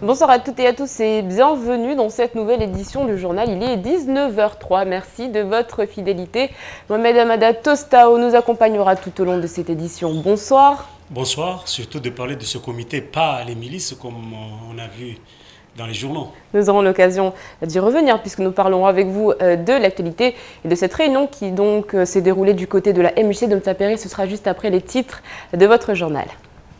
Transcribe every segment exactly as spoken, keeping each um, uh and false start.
Bonsoir à toutes et à tous et bienvenue dans cette nouvelle édition du journal. Il est dix-neuf heures trois. Merci de votre fidélité. Mohamed Amada Tostao nous accompagnera tout au long de cette édition. Bonsoir. Bonsoir, surtout de parler de ce comité, pas les milices comme on a vu dans les journaux. Nous aurons l'occasion d'y revenir puisque nous parlons avec vous de l'actualité et de cette réunion qui donc s'est déroulée du côté de la M J C de Mtsapéré. Ce sera juste après les titres de votre journal.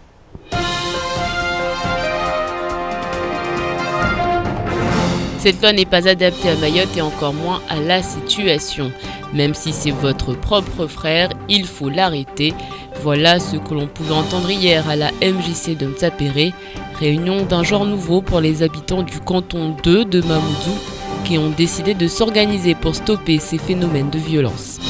Cette loi n'est pas adaptée à Mayotte et encore moins à la situation. Même si c'est votre propre frère, il faut l'arrêter. Voilà ce que l'on pouvait entendre hier à la M J C de Mtsapéré. Réunion d'un genre nouveau pour les habitants du canton deux de Mamoudzou qui ont décidé de s'organiser pour stopper ces phénomènes de violence.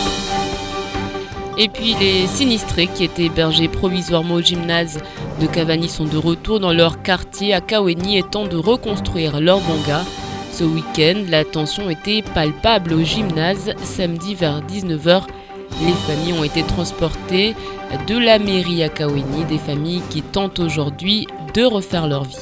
Et puis les sinistrés qui étaient hébergés provisoirement au gymnase de Cavani sont de retour dans leur quartier à Kaweni et tentent de reconstruire leur banga. Ce week-end, la tension était palpable au gymnase. Samedi vers dix-neuf heures, les familles ont été transportées de la mairie à Kaweni, des familles qui tentent aujourd'hui de refaire leur vie.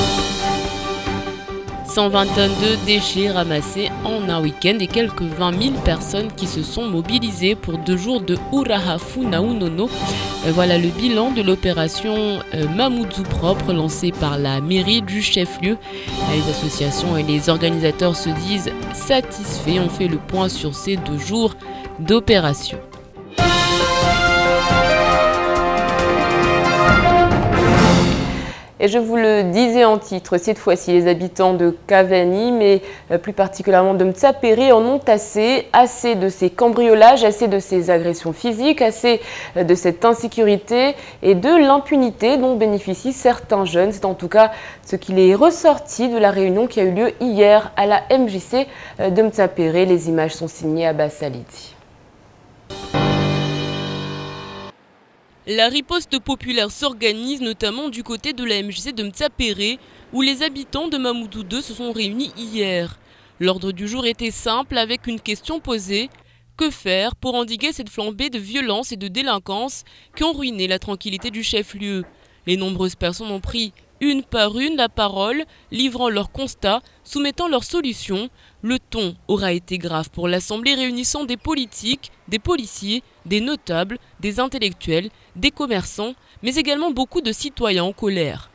cent vingt tonnes de déchets ramassés en un week-end et quelques vingt mille personnes qui se sont mobilisées pour deux jours de Urahafu Naunono. Voilà le bilan de l'opération Mamoudzou Propre lancée par la mairie du chef-lieu. Les associations et les organisateurs se disent satisfaits. On fait le point sur ces deux jours d'opération. Et je vous le disais en titre, cette fois-ci, les habitants de Cavani, mais plus particulièrement de Mtsapéré, en ont assez, assez de ces cambriolages, assez de ces agressions physiques, assez de cette insécurité et de l'impunité dont bénéficient certains jeunes. C'est en tout cas ce qu'il est ressorti de la réunion qui a eu lieu hier à la M J C de Mtsapéré. Les images sont signées Abbas Salidi. La riposte populaire s'organise notamment du côté de la M J C de Mtsapéré, où les habitants de Mamoudzou deux se sont réunis hier. L'ordre du jour était simple avec une question posée. Que faire pour endiguer cette flambée de violence et de délinquance qui ont ruiné la tranquillité du chef-lieu? Les nombreuses personnes ont pris une par une la parole, livrant leurs constats, soumettant leurs solutions. Le ton aura été grave pour l'Assemblée réunissant des politiques, des policiers, des notables, des intellectuels, des commerçants, mais également beaucoup de citoyens en colère.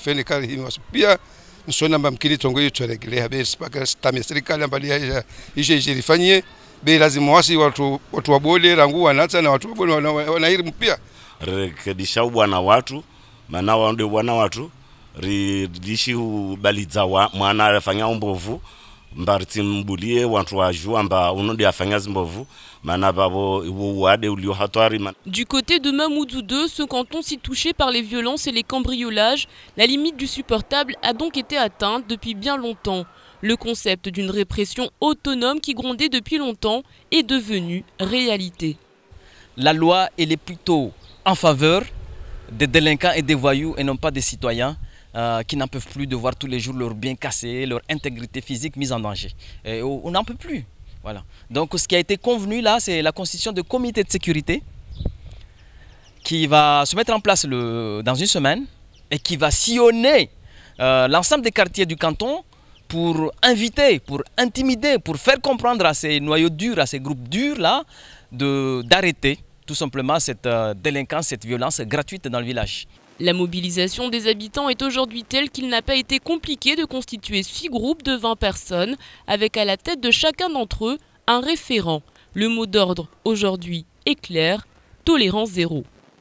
ridishi baliza wa mwana afanya mbovu mbariti mbulie watu wajua amba unondi afanya mbovu mana babo wade ulio hatari. Du côté de Mamoudzou deux, ce canton si touché par les violences et les cambriolages, la limite du supportable a donc été atteinte depuis bien longtemps. Le concept d'une répression autonome qui grondait depuis longtemps est devenu réalité. La loi elle est plutôt en faveur des délinquants et des voyous et non pas des citoyens Euh, qui n'en peuvent plus de voir tous les jours leurs biens cassés, leur intégrité physique mise en danger. Et on n'en peut plus. Voilà. Donc ce qui a été convenu là, c'est la constitution de comités de sécurité qui va se mettre en place le, dans une semaine et qui va sillonner euh, l'ensemble des quartiers du canton pour inviter, pour intimider, pour faire comprendre à ces noyaux durs, à ces groupes durs là, d'arrêter tout simplement cette euh, délinquance, cette violence gratuite dans le village. La mobilisation des habitants est aujourd'hui telle qu'il n'a pas été compliqué de constituer six groupes de vingt personnes, avec à la tête de chacun d'entre eux un référent. Le mot d'ordre aujourd'hui est clair, tolérance zéro.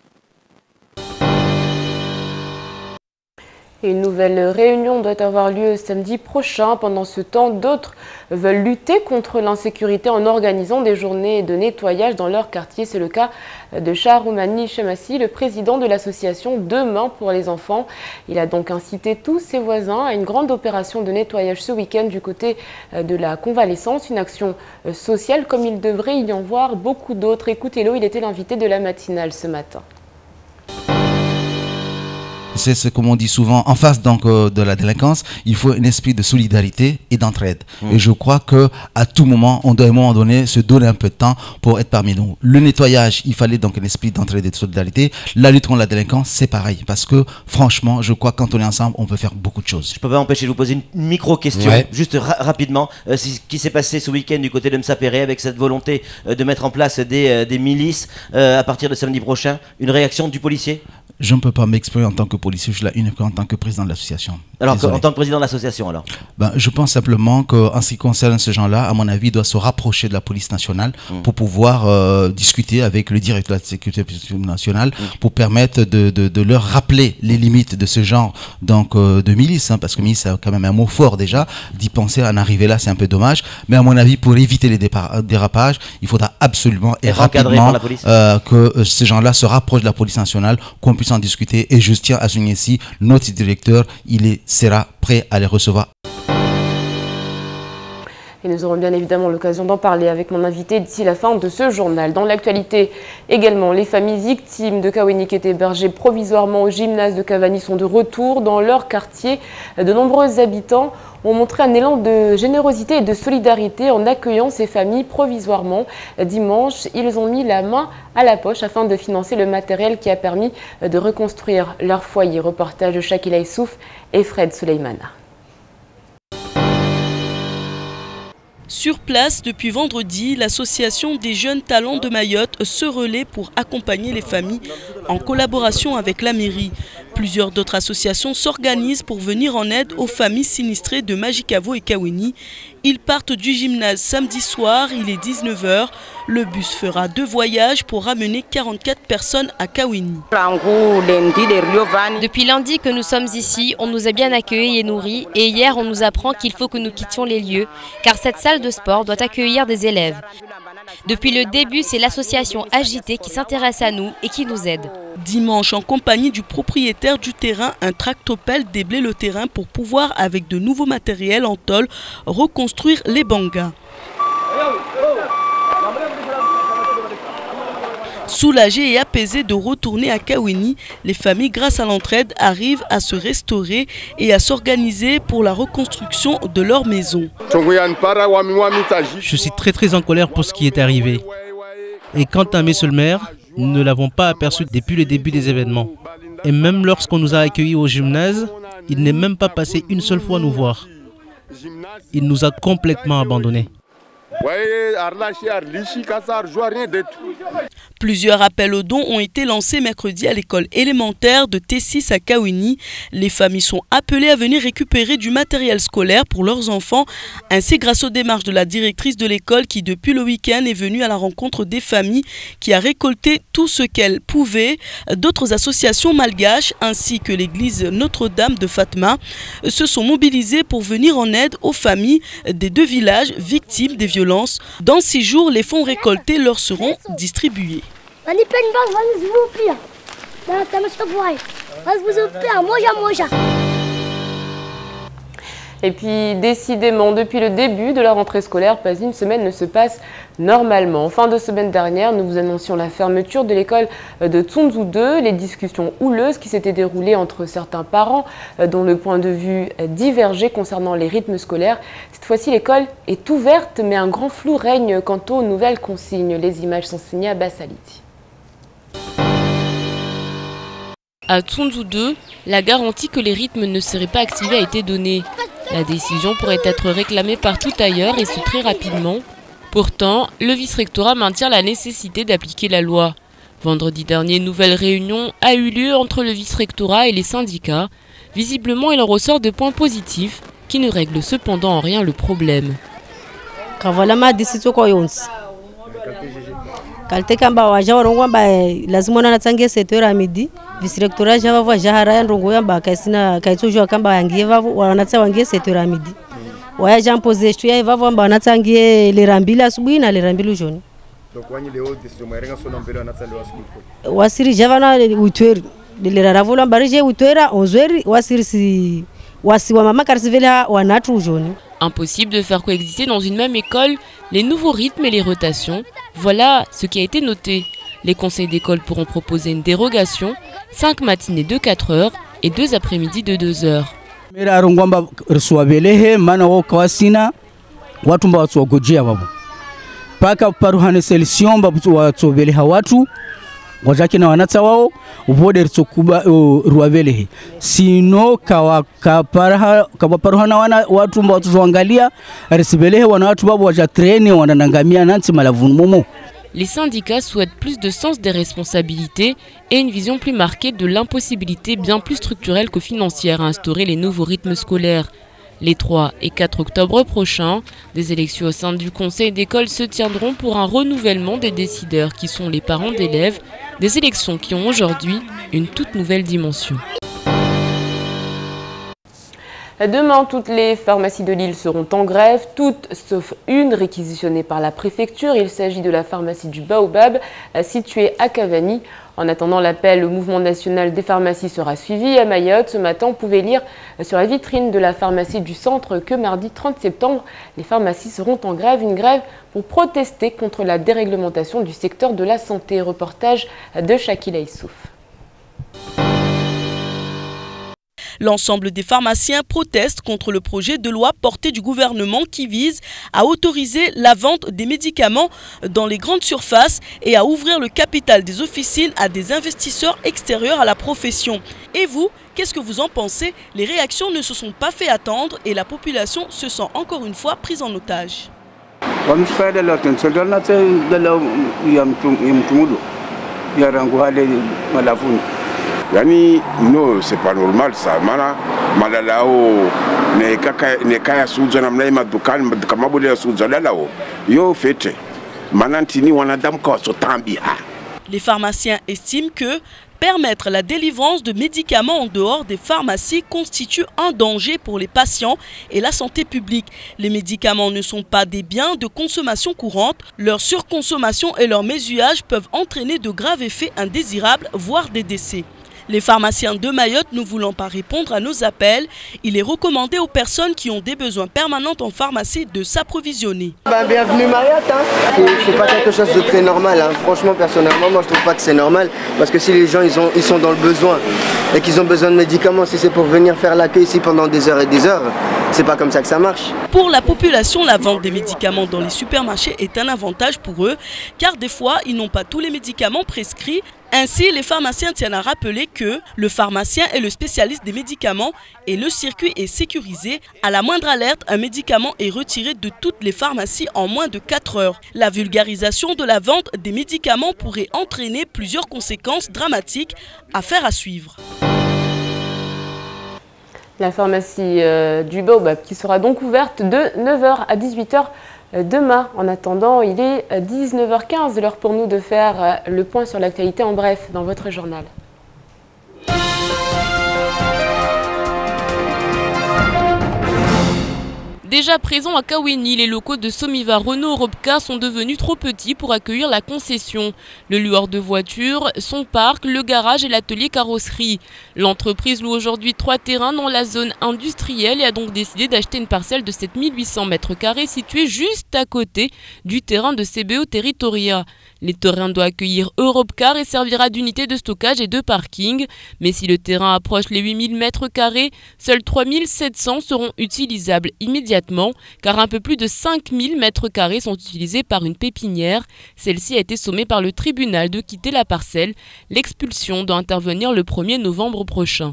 Une nouvelle réunion doit avoir lieu samedi prochain. Pendant ce temps, d'autres veulent lutter contre l'insécurité en organisant des journées de nettoyage dans leur quartier. C'est le cas de Charoumani Chemassi, le président de l'association Demain pour les enfants. Il a donc incité tous ses voisins à une grande opération de nettoyage ce week-end du côté de la convalescence. Une action sociale comme il devrait y en voir beaucoup d'autres. Écoutez-le, il était l'invité de la matinale ce matin. c'est ce qu'on dit souvent, en face donc euh, de la délinquance, il faut un esprit de solidarité et d'entraide. Mmh. Et je crois que à tout moment, on doit à un moment donné se donner un peu de temps pour être parmi nous. Le nettoyage, il fallait donc un esprit d'entraide et de solidarité. La lutte contre la délinquance, c'est pareil, parce que franchement, je crois que quand on est ensemble, on peut faire beaucoup de choses. Je peux pas m'empêcher de vous poser une micro-question, ouais. juste ra rapidement. Euh, ce qui s'est passé ce week-end du côté de Msapéré avec cette volonté euh, de mettre en place des, euh, des milices euh, à partir de samedi prochain, une réaction du policier? Je ne peux pas m'exprimer en tant que policier, je suis là uniquement en tant que président de l'association. Alors, que, en tant que président de l'association, alors ben, je pense simplement qu'en ce qui concerne ce genre-là, à mon avis, il doit se rapprocher de la police nationale mmh. pour pouvoir euh, discuter avec le directeur de la sécurité nationale mmh. pour permettre de, de, de leur rappeler les limites de ce genre donc, euh, de milice, hein, parce que milice, c'est quand même un mot fort déjà. D'y penser à en arriver là, c'est un peu dommage. Mais à mon avis, pour éviter les dérapages, il faudra absolument et rapidement euh, que ces gens-là se rapprochent de la police nationale, qu'on puisse en discuter. Et je tiens à souligner ici, notre directeur, il est, sera prêt à les recevoir. Et nous aurons bien évidemment l'occasion d'en parler avec mon invité d'ici la fin de ce journal. Dans l'actualité également, les familles victimes de Kawéni qui étaient hébergées provisoirement au gymnase de Cavani sont de retour dans leur quartier. De nombreux habitants ont montré un élan de générosité et de solidarité en accueillant ces familles provisoirement. Dimanche, ils ont mis la main à la poche afin de financer le matériel qui a permis de reconstruire leur foyer. Reportage de Shakila Issouf et Fred Souleymana. Sur place, depuis vendredi, l'association des jeunes talents de Mayotte se relaie pour accompagner les familles en collaboration avec la mairie. Plusieurs d'autres associations s'organisent pour venir en aide aux familles sinistrées de Majikavo et Kawéni. Ils partent du gymnase samedi soir, il est dix-neuf heures. Le bus fera deux voyages pour ramener quarante-quatre personnes à Kawéni. Depuis lundi que nous sommes ici, on nous a bien accueillis et nourris. Et hier, on nous apprend qu'il faut que nous quittions les lieux, car cette salle de sport doit accueillir des élèves. Depuis le début, c'est l'association Agité qui s'intéresse à nous et qui nous aide. Dimanche, en compagnie du propriétaire du terrain, un tractopelle déblait le terrain pour pouvoir, avec de nouveaux matériels en tôle, reconstruire les bangas. Soulagées et apaisées de retourner à Kawéni, les familles, grâce à l'entraide, arrivent à se restaurer et à s'organiser pour la reconstruction de leur maison. Je suis très très en colère pour ce qui est arrivé. Et quant à Monsieur le maire, nous ne l'avons pas aperçu depuis le début des événements. Et même lorsqu'on nous a accueillis au gymnase, il n'est même pas passé une seule fois nous voir. Il nous a complètement abandonnés. Plusieurs appels aux dons ont été lancés mercredi à l'école élémentaire de T six à Kawéni. Les familles sont appelées à venir récupérer du matériel scolaire pour leurs enfants, ainsi grâce aux démarches de la directrice de l'école qui depuis le week-end est venue à la rencontre des familles, qui a récolté tout ce qu'elle pouvait. D'autres associations malgaches ainsi que l'église Notre-Dame de Fatma se sont mobilisées pour venir en aide aux familles des deux villages victimes des violences. Dans six jours, les fonds récoltés leur seront distribués. Et puis, décidément, depuis le début de la rentrée scolaire, pas une semaine ne se passe normalement. En fin de semaine dernière, nous vous annoncions la fermeture de l'école de Tsunzu deux, les discussions houleuses qui s'étaient déroulées entre certains parents dont le point de vue divergeait concernant les rythmes scolaires. Cette fois-ci, l'école est ouverte, mais un grand flou règne quant aux nouvelles consignes. Les images sont signées à Bassaliti. À Tsunzu deux, la garantie que les rythmes ne seraient pas activés a été donnée. La décision pourrait être réclamée partout ailleurs et ce très rapidement. Pourtant, le vice-rectorat maintient la nécessité d'appliquer la loi. Vendredi dernier, une nouvelle réunion a eu lieu entre le vice-rectorat et les syndicats. Visiblement, il en ressort de points positifs qui ne règlent cependant en rien le problème. Vice-rectorat java va jahara ya ndongo yamba kaisina kaitujwa kamba yangie vavo wanatsa wangie setura midi. Waya jampoze shtu ya vavo amba wanatsa ngie lerambili asubuhi na lerambili joni. Donc wani leo decision mairenga sona mbele wanatsa leo asubuhi. Wasiri java na uitweri. Lera ravula mbarije uitwera onzweri wasiri si wasi wa mama karsivela wanatu joni. Impossible de faire coexister dans une même école les nouveaux rythmes et les rotations. Voilà ce qui a été noté. Les conseils d'école pourront proposer une dérogation, cinq matinées de quatre heures et deux après-midi de deux heures. Paka paruhane solution babu watsobele hawatu wajaki na wanatsa wao ubode ritokuba ruavelehe sino kawa kaparaha kaparuhana wana watu mba watuangalia risibelehe wana watu babu waja treni wananangamia nanti malavunu momo. Les syndicats souhaitent plus de sens des responsabilités et une vision plus marquée de l'impossibilité bien plus structurelle que financière à instaurer les nouveaux rythmes scolaires. Les trois et quatre octobre prochains, des élections au sein du conseil d'école se tiendront pour un renouvellement des décideurs qui sont les parents d'élèves, des élections qui ont aujourd'hui une toute nouvelle dimension. Demain, toutes les pharmacies de l'île seront en grève, toutes sauf une réquisitionnée par la préfecture. Il s'agit de la pharmacie du Baobab, située à Cavani. En attendant, l'appel au mouvement national des pharmacies sera suivi. À Mayotte, ce matin, on pouvait lire sur la vitrine de la pharmacie du centre que mardi trente septembre, les pharmacies seront en grève. Une grève pour protester contre la déréglementation du secteur de la santé. Reportage de Shakila Issouf. L'ensemble des pharmaciens protestent contre le projet de loi porté du gouvernement qui vise à autoriser la vente des médicaments dans les grandes surfaces et à ouvrir le capital des officines à des investisseurs extérieurs à la profession. Et vous, qu'est-ce que vous en pensez? Les réactions ne se sont pas fait attendre et la population se sent encore une fois prise en otage. Yani no, c'est pas normal ça. Mana malalao ne kaka ne kaya suza na mnai madukani kama bodi ya suza lalao. Yo fete. Manantini wanadamu kwa sotambia. Les pharmaciens estiment que permettre la délivrance de médicaments en dehors des pharmacies constitue un danger pour les patients et la santé publique. Les médicaments ne sont pas des biens de consommation courante. Leur surconsommation et leur mésusage peuvent entraîner de graves effets indésirables, voire des décès. Les pharmaciens de Mayotte ne voulant pas répondre à nos appels, il est recommandé aux personnes qui ont des besoins permanents en pharmacie de s'approvisionner. Ben, bienvenue Mayotte, hein. C'est pas quelque chose de très normal, hein. Franchement, personnellement, moi je trouve pas que c'est normal, parce que si les gens ils, ont, ils sont dans le besoin et qu'ils ont besoin de médicaments, si c'est pour venir faire l'accueil ici pendant des heures et des heures, c'est pas comme ça que ça marche. Pour la population, la vente des médicaments dans les supermarchés est un avantage pour eux, car des fois, ils n'ont pas tous les médicaments prescrits. Ainsi, les pharmaciens tiennent à rappeler que le pharmacien est le spécialiste des médicaments et le circuit est sécurisé. À la moindre alerte, un médicament est retiré de toutes les pharmacies en moins de quatre heures. La vulgarisation de la vente des médicaments pourrait entraîner plusieurs conséquences dramatiques. Affaire à suivre. La pharmacie euh, du Baobab qui sera donc ouverte de neuf heures à dix-huit heures demain. En attendant, il est dix-neuf heures quinze, l'heure pour nous de faire le point sur l'actualité en bref dans votre journal. Déjà présents à Kaweni, les locaux de Somiva Renault Europcar sont devenus trop petits pour accueillir la concession. Le loueur de voitures, son parc, le garage et l'atelier carrosserie. L'entreprise loue aujourd'hui trois terrains dans la zone industrielle et a donc décidé d'acheter une parcelle de sept mille huit cents mètres carrés située juste à côté du terrain de C B O Territoria. Les terrains doivent accueillir Europcar et servira d'unité de stockage et de parking. Mais si le terrain approche les huit mille mètres carrés, seuls trois mille sept cents seront utilisables immédiatement, car un peu plus de cinq mille mètres carrés sont utilisés par une pépinière. Celle-ci a été sommée par le tribunal de quitter la parcelle. L'expulsion doit intervenir le premier novembre prochain.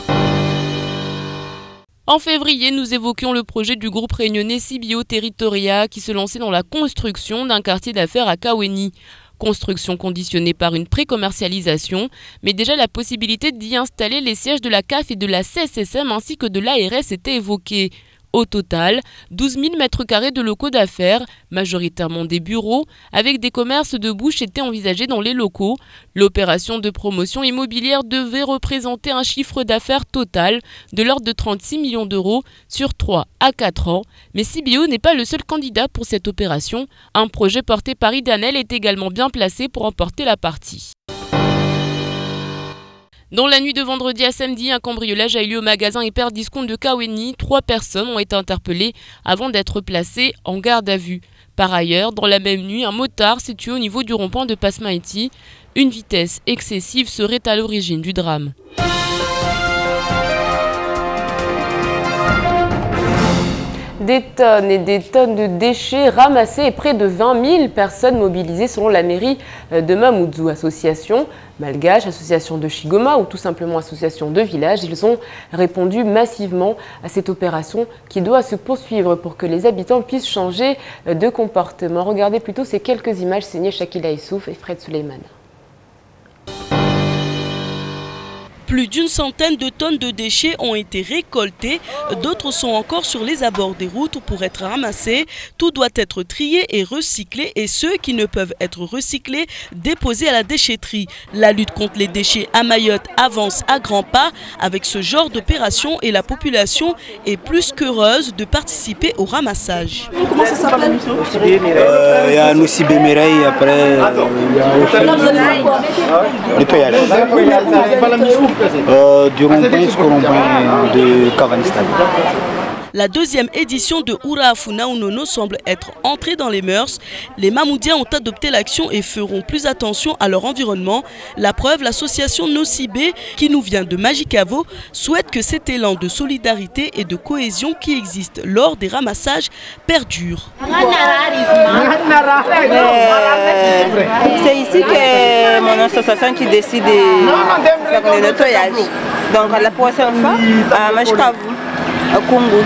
En février, nous évoquions le projet du groupe réunionnais C B O Territoria qui se lançait dans la construction d'un quartier d'affaires à Kaweni. Construction conditionnée par une pré-commercialisation, mais déjà la possibilité d'y installer les sièges de la C A F et de la C S S M ainsi que de l'A R S était évoquée. Au total, douze mille mètres carrés de locaux d'affaires, majoritairement des bureaux, avec des commerces de bouche étaient envisagés dans les locaux. L'opération de promotion immobilière devait représenter un chiffre d'affaires total de l'ordre de trente-six millions d'euros sur trois à quatre ans. Mais C B O n'est pas le seul candidat pour cette opération. Un projet porté par Idanel est également bien placé pour emporter la partie. Dans la nuit de vendredi à samedi, un cambriolage a eu lieu au magasin Hyper Discount de Kaweni. Trois personnes ont été interpellées avant d'être placées en garde à vue. Par ailleurs, dans la même nuit, un motard situé au niveau du rond-point de Passemaiti. Une vitesse excessive serait à l'origine du drame. Des tonnes et des tonnes de déchets ramassés et près de vingt mille personnes mobilisées selon la mairie de Mamoudzou. Association malgache, association de Chigoma ou tout simplement association de village, ils ont répondu massivement à cette opération qui doit se poursuivre pour que les habitants puissent changer de comportement. Regardez plutôt ces quelques images signées Shakila Issouf et Fred Suleiman. Plus d'une centaine de tonnes de déchets ont été récoltés, d'autres sont encore sur les abords des routes pour être ramassés. Tout doit être trié et recyclé et ceux qui ne peuvent être recyclés, déposés à la déchetterie. La lutte contre les déchets à Mayotte avance à grands pas avec ce genre d'opération et la population est plus qu'heureuse de participer au ramassage. Comment ça s'appelle? Il y a Noussi Béméreil, après nettoyage. Euh, du rond-point jusqu'au rond-point de Kavanistan. La deuxième édition de Oura Afuna Unono semble être entrée dans les mœurs. Les Mamoudiens ont adopté l'action et feront plus attention à leur environnement. La preuve, l'association Nocibé, qui nous vient de Magicavo, souhaite que cet élan de solidarité et de cohésion qui existe lors des ramassages perdure. C'est ici que mon association qui décide de faire le nettoyage. Donc la prochaine fois, à Magicavo, au Congo.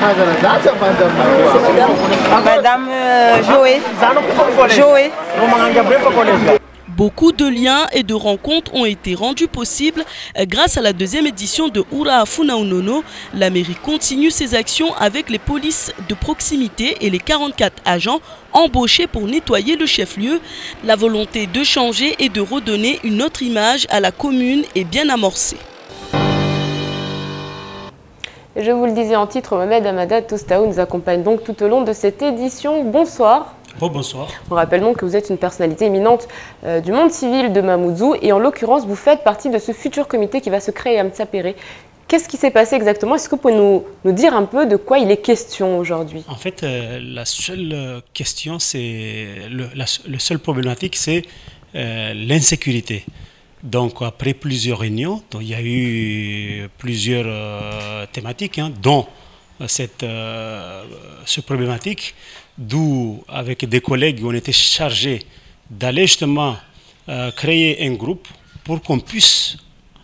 Madame Joé. Joé. Beaucoup de liens et de rencontres ont été rendus possibles grâce à la deuxième édition de Oura Afuna Unono. La mairie continue ses actions avec les polices de proximité et les quarante-quatre agents embauchés pour nettoyer le chef-lieu. La volonté de changer et de redonner une autre image à la commune est bien amorcée. Je vous le disais en titre, Mohamed Amada Tostaou nous accompagne donc tout au long de cette édition. Bonsoir. Oh, bonsoir. On rappelle donc que vous êtes une personnalité éminente euh, du monde civil de Mamoudzou et en l'occurrence, vous faites partie de ce futur comité qui va se créer à Mtsapéré. Qu'est-ce qui s'est passé exactement? Est-ce que vous pouvez nous, nous dire un peu de quoi il est question aujourd'hui? En fait, euh, la seule question, c'est le, la le seule problématique, c'est euh, l'insécurité. Donc, après plusieurs réunions, donc, il y a eu plusieurs euh, thématiques, hein, dont cette, euh, ce problématique, d'où, avec des collègues, on était chargés d'aller justement euh, créer un groupe pour qu'on puisse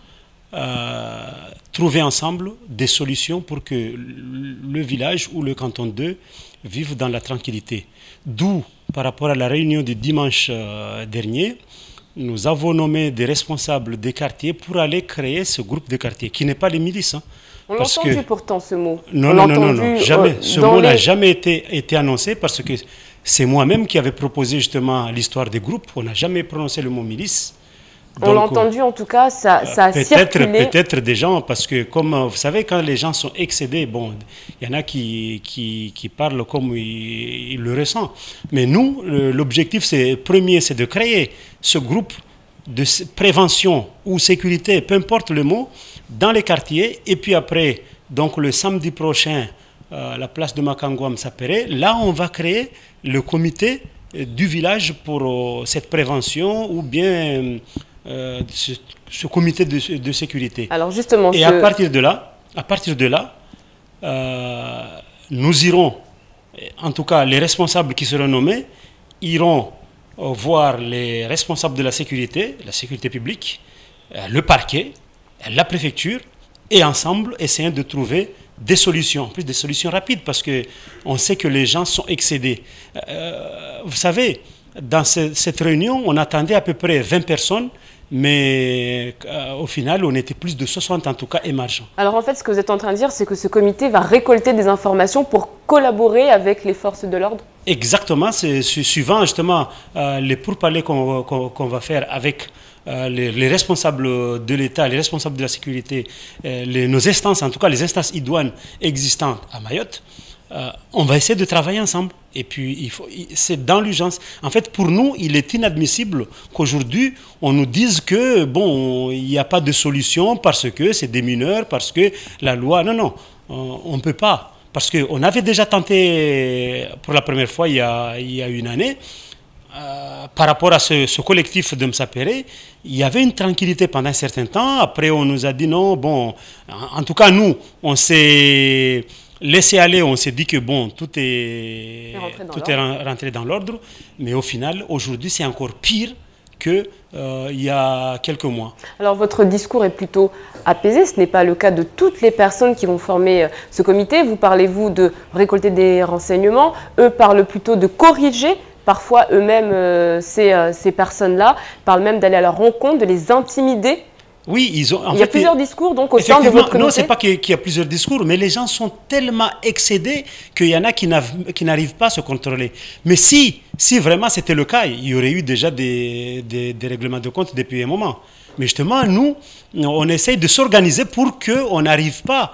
euh, trouver ensemble des solutions pour que le village ou le canton deux vivent dans la tranquillité. D'où, par rapport à la réunion du dimanche euh, dernier, nous avons nommé des responsables des quartiers pour aller créer ce groupe de quartiers, qui n'est pas les milices. Hein, on l'a entendu que... pourtant ce mot. Non, non, non, non, non, jamais. Ce mot n'a les... jamais été, été annoncé parce que c'est moi-même qui avais proposé justement l'histoire des groupes. On n'a jamais prononcé le mot milice. On l'a entendu en tout cas, ça, ça a circulé. Peut-être des gens, parce que comme vous savez, quand les gens sont excédés, bon, il y en a qui, qui, qui parlent comme ils, ils le ressentent. Mais nous, l'objectif c'est premier, c'est de créer ce groupe de prévention ou sécurité, peu importe le mot, dans les quartiers. Et puis après, donc le samedi prochain, euh, la place de Makango à Mtsapéré, là on va créer le comité du village pour euh, cette prévention ou bien euh, ce, ce comité de, de sécurité. Alors justement, et ce... à partir de là, à partir de là, euh, nous irons, en tout cas les responsables qui seront nommés, iront euh, voir les responsables de la sécurité, la sécurité publique, euh, le parquet, la préfecture, et ensemble essayer de trouver des solutions, en plus des solutions rapides, parce qu'on sait que les gens sont excédés. Euh, vous savez, dans ce, cette réunion, on attendait à peu près vingt personnes, mais euh, au final, on était plus de soixante en tout cas émergents. Alors en fait, ce que vous êtes en train de dire, c'est que ce comité va récolter des informations pour collaborer avec les forces de l'ordre? Exactement, c'est suivant justement euh, les pourparlers qu'on qu'on, qu'on va faire avec Euh, les, les responsables de l'État, les responsables de la sécurité, euh, les, nos instances, en tout cas les instances idoines existantes à Mayotte, euh, on va essayer de travailler ensemble. Et puis, c'est dans l'urgence. En fait, pour nous, il est inadmissible qu'aujourd'hui, on nous dise que, bon, il n'y a pas de solution parce que c'est des mineurs, parce que la loi... Non, non, on ne peut pas. Parce qu'on avait déjà tenté, pour la première fois, il y a, il y a une année, Euh, par rapport à ce, ce collectif de Mtsapéré, il y avait une tranquillité pendant un certain temps. Après, on nous a dit non, bon, en, en tout cas, nous, on s'est laissé aller, on s'est dit que bon, tout est, est rentré dans tout est rentré dans l'ordre, mais au final, aujourd'hui, c'est encore pire qu'il euh, y a quelques mois. Alors votre discours est plutôt apaisé, ce n'est pas le cas de toutes les personnes qui vont former euh, ce comité. Vous parlez-vous de récolter des renseignements, eux parlent plutôt de corriger. Parfois, eux-mêmes, euh, ces, euh, ces personnes-là parlent même d'aller à leur rencontre, de les intimider. Oui, ils ont. En il y a fait, plusieurs discours donc au sein de votre comité. Non, c'est pas qu'il y a plusieurs discours, mais les gens sont tellement excédés qu'il y en a qui n'arrivent pas à se contrôler. Mais si, si vraiment c'était le cas, il y aurait eu déjà des, des, des règlements de compte depuis un moment. Mais justement, nous, on essaye de s'organiser pour qu'on n'arrive pas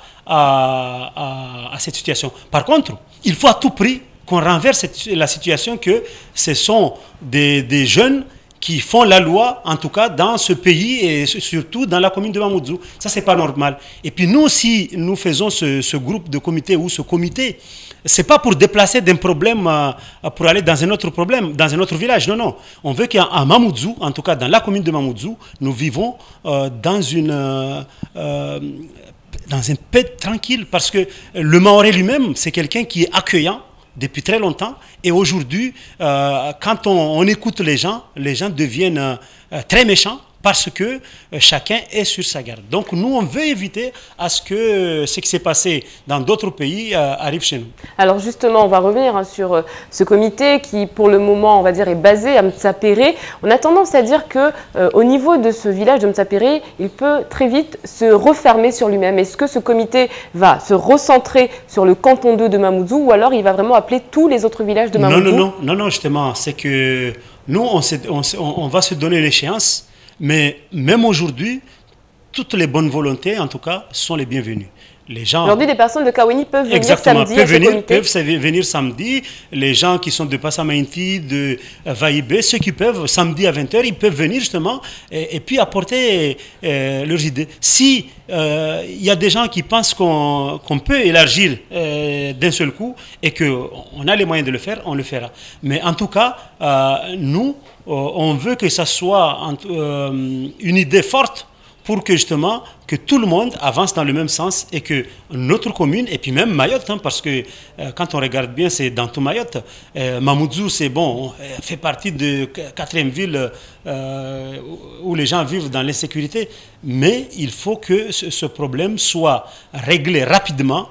à, à, à cette situation. Par contre, il faut à tout prix qu'on renverse cette, la situation que ce sont des, des jeunes qui font la loi, en tout cas dans ce pays et surtout dans la commune de Mamoudzou. Ça, c'est pas normal. Et puis nous, si nous faisons ce, ce groupe de comité ou ce comité, c'est pas pour déplacer d'un problème, euh, pour aller dans un autre problème, dans un autre village. Non, non. On veut qu'à Mamoudzou, en tout cas dans la commune de Mamoudzou, nous vivons euh, dans une... Euh, euh, dans un paix tranquille, parce que le Maoré lui-même, c'est quelqu'un qui est accueillant depuis très longtemps. Et aujourd'hui, euh, quand on, on écoute les gens, les gens deviennent euh, très méchants parce que euh, chacun est sur sa garde. Donc nous, on veut éviter à ce que euh, ce qui s'est passé dans d'autres pays euh, arrive chez nous. Alors justement, on va revenir hein, sur euh, ce comité qui, pour le moment, on va dire, est basé à Mtsapéré. On a tendance à dire que euh, au niveau de ce village de Mtsapéré, il peut très vite se refermer sur lui-même. Est-ce que ce comité va se recentrer sur le canton deux de Mamoudzou ou alors il va vraiment appeler tous les autres villages de Mamoudzou? Non, non, non, non, non, justement, c'est que nous, on, on, on va se donner l'échéance. Mais même aujourd'hui, toutes les bonnes volontés, en tout cas, sont les bienvenues. Les gens... Aujourd'hui, des personnes de Kaweni peuvent venir Exactement, samedi peuvent à ce venir, comité. peuvent venir samedi. Les gens qui sont de Passamainti, de Vaïbé, ceux qui peuvent, samedi à vingt heures, ils peuvent venir justement et, et puis apporter euh, leurs idées. Si il euh, y a des gens qui pensent qu'on qu'on peut élargir euh, d'un seul coup et qu'on a les moyens de le faire, on le fera. Mais en tout cas, euh, nous, euh, on veut que ça soit euh, une idée forte pour que justement que tout le monde avance dans le même sens et que notre commune, et puis même Mayotte, hein, parce que euh, quand on regarde bien, c'est dans tout Mayotte. Euh, Mamoudzou, c'est bon, fait partie de quatrième ville euh, où les gens vivent dans l'insécurité, mais il faut que ce, ce problème soit réglé rapidement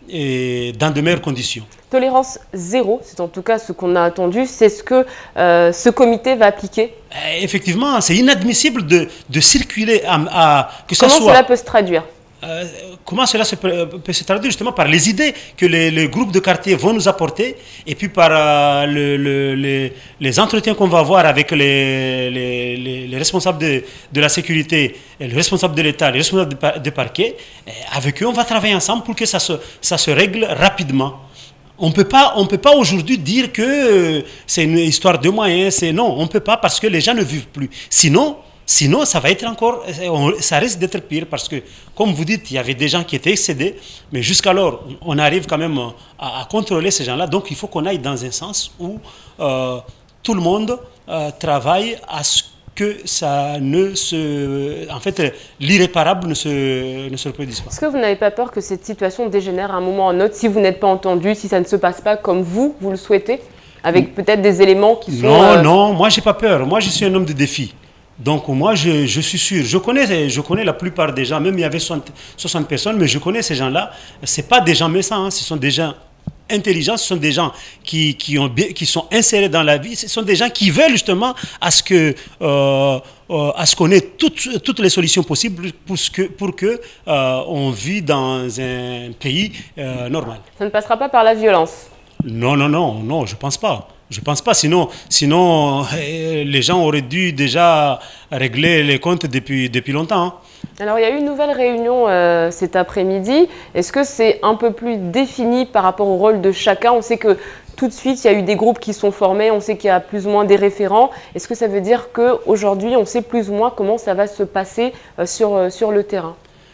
et dans de meilleures conditions. Tolérance zéro, c'est en tout cas ce qu'on a attendu, c'est ce que euh, ce comité va appliquer. Effectivement, c'est inadmissible de, de circuler à, à que ça Comment soit... cela peut se traduire? Euh, comment cela se peut, peut se traduire justement par les idées que les, les groupes de quartier vont nous apporter et puis par euh, le, le, les, les entretiens qu'on va avoir avec les, les, les, les responsables de, de la sécurité, les responsables de l'État, les responsables de, par, de parquet. Avec eux, on va travailler ensemble pour que ça se, ça se règle rapidement. On peut pas, on peut pas aujourd'hui dire que c'est une histoire de moyens. C'est non, on peut pas parce que les gens ne vivent plus. Sinon, sinon ça va être encore, ça risque d'être pire parce que, comme vous dites, il y avait des gens qui étaient excédés, mais jusqu'alors, on arrive quand même à, à contrôler ces gens-là. Donc, il faut qu'on aille dans un sens où euh, tout le monde euh, travaille à ce que ça ne se... En fait, l'irréparable ne se, ne se reproduise pas. Est-ce que vous n'avez pas peur que cette situation dégénère à un moment ou à un autre si vous n'êtes pas entendu, si ça ne se passe pas comme vous, vous le souhaitez, avec peut-être des éléments qui sont... Non, euh... non, moi, j'ai pas peur. Moi, je suis un homme de défi. Donc, moi, je, je suis sûr. Je connais, je connais la plupart des gens, même il y avait soixante, soixante personnes, mais je connais ces gens-là. Ce pas des gens méchants, hein, ce sont des gens intelligents, ce sont des gens qui, qui, ont, qui sont insérés dans la vie, ce sont des gens qui veulent justement à ce que euh, euh, à ce qu'on ait toutes, toutes les solutions possibles pour que, pour que euh, on vit dans un pays euh, normal. Ça ne passera pas par la violence? Non, non, non, non, je pense pas. Je pense pas, sinon, sinon euh, les gens auraient dû déjà régler les comptes depuis, depuis longtemps. Hein. Alors, il y a eu une nouvelle réunion euh, cet après-midi. Est-ce que c'est un peu plus défini par rapport au rôle de chacun? On sait que tout de suite, il y a eu des groupes qui sont formés, on sait qu'il y a plus ou moins des référents. Est-ce que ça veut dire qu'aujourd'hui, on sait plus ou moins comment ça va se passer euh, sur, euh, sur le terrain?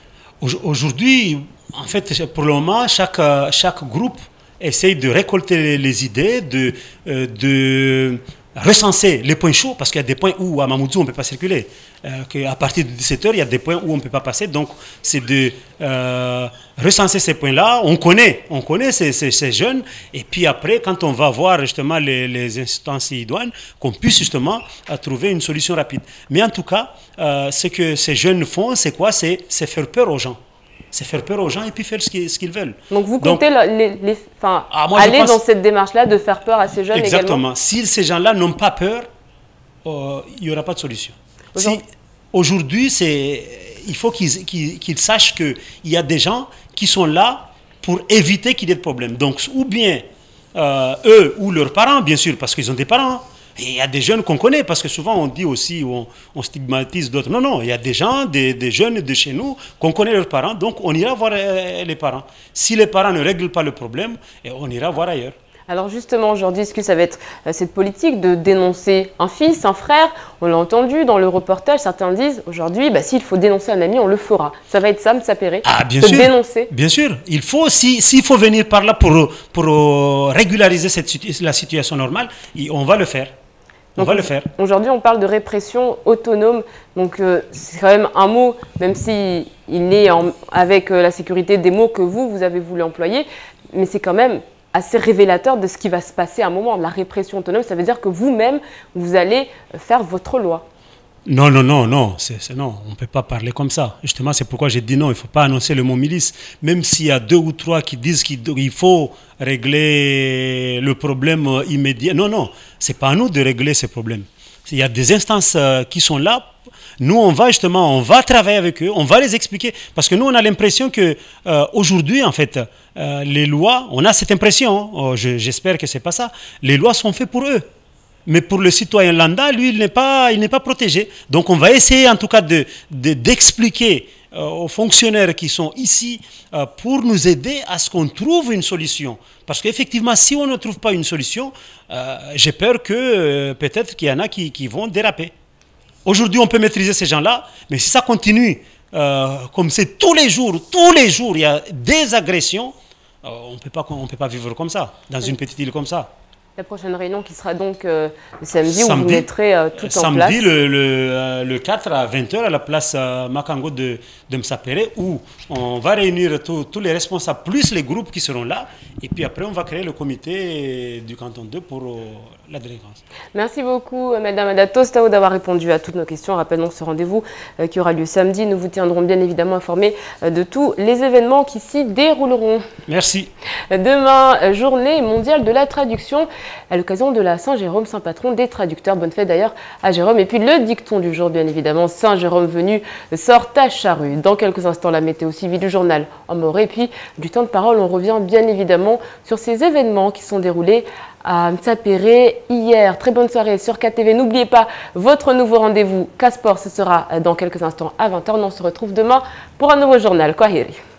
Aujourd'hui, en fait, pour le moment, chaque, chaque groupe essaye de récolter les idées, de, euh, de, recenser les points chauds, parce qu'il y a des points où à Mamoudzou on ne peut pas circuler, euh, qu'à partir de dix-sept heures il y a des points où on ne peut pas passer, donc c'est de euh, recenser ces points-là. On connaît, on connaît ces, ces, ces jeunes, et puis après quand on va voir justement les, les instances idoines, qu'on puisse justement euh, trouver une solution rapide. Mais en tout cas, euh, ce que ces jeunes font, c'est quoi? C'est faire peur aux gens. C'est faire peur aux gens et puis faire ce qu'ils ce qu'ils veulent. Donc vous comptez Donc, les, les, enfin, ah, moi, aller pense... dans cette démarche-là de faire peur à ces jeunes Exactement. également. Si ces gens-là n'ont pas peur, euh, il n'y aura pas de solution. Aujourd'hui, si, il faut qu'ils qu'ils, qu'ils sachent qu'il y a des gens qui sont là pour éviter qu'il y ait de problème. Donc ou bien euh, eux ou leurs parents, bien sûr, parce qu'ils ont des parents. Et il y a des jeunes qu'on connaît, parce que souvent on dit aussi, on, on stigmatise d'autres. Non, non, il y a des gens, des, des jeunes de chez nous, qu'on connaît leurs parents, donc on ira voir euh, les parents. Si les parents ne règlent pas le problème, on ira voir ailleurs. Alors justement, aujourd'hui, est-ce que ça va être euh, cette politique de dénoncer un fils, un frère? On l'a entendu dans le reportage, certains disent, aujourd'hui, bah, s'il faut dénoncer un ami, on le fera. Ça va être ça, Mtsapéré, ah, bien de sûr, dénoncer. Bien sûr, il faut, s'il si faut venir par là pour, pour euh, régulariser cette, la situation normale, on va le faire. On Donc, va le faire. Aujourd'hui, on parle de répression autonome. Donc, euh, c'est quand même un mot, même si il est en, avec euh, la sécurité des mots que vous, vous avez voulu employer, mais c'est quand même assez révélateur de ce qui va se passer à un moment. La répression autonome, ça veut dire que vous-même, vous allez faire votre loi. Non, non, non, non, c'est, c'est non, on ne peut pas parler comme ça. Justement, c'est pourquoi j'ai dit non, il ne faut pas annoncer le mot milice. Même s'il y a deux ou trois qui disent qu'il faut régler le problème immédiat. Non, non, ce n'est pas à nous de régler ces problèmes. Il y a des instances qui sont là. Nous, on va justement, on va travailler avec eux, on va les expliquer. Parce que nous, on a l'impression qu'aujourd'hui, euh, en fait, euh, les lois, on a cette impression, oh, je, j'espère que ce n'est pas ça, les lois sont faites pour eux. Mais pour le citoyen lambda, lui, il n'est pas, il n'est pas protégé. Donc on va essayer en tout cas de, de, d'expliquer euh, aux fonctionnaires qui sont ici euh, pour nous aider à ce qu'on trouve une solution. Parce qu'effectivement, si on ne trouve pas une solution, euh, j'ai peur que euh, peut-être qu'il y en a qui, qui vont déraper. Aujourd'hui, on peut maîtriser ces gens-là, mais si ça continue euh, comme c'est tous les jours, tous les jours, il y a des agressions, euh, on ne peut pas, on peut pas vivre comme ça, dans une petite île comme ça. La prochaine réunion qui sera donc euh, le samedi, samedi, où vous mettrez euh, tout samedi, en place. Samedi, le, le, euh, le quatre à vingt heures, à la place euh, Makango de, de Mtsapéré, où on va réunir tous les responsables, plus les groupes qui seront là. Et puis après, on va créer le comité du canton deux pour euh, la délinquance. Merci beaucoup, Madame Adato Stao, d'avoir répondu à toutes nos questions. Rappelons ce rendez-vous euh, qui aura lieu samedi. Nous vous tiendrons bien évidemment informés euh, de tous les événements qui s'y dérouleront. Merci. Demain, euh, journée mondiale de la traduction, à l'occasion de la Saint-Jérôme, saint patron des traducteurs. Bonne fête d'ailleurs à Jérôme. Et puis le dicton du jour, bien évidemment, Saint-Jérôme venu sort ta charrue. Dans quelques instants, la météo suivie du journal en Morée. Et puis du temps de parole, on revient bien évidemment sur ces événements qui sont déroulés à Mtsapéré hier. Très bonne soirée sur K T V. N'oubliez pas votre nouveau rendez-vous K-Sport. Ce sera dans quelques instants à vingt heures. On se retrouve demain pour un nouveau journal. Kwaheri.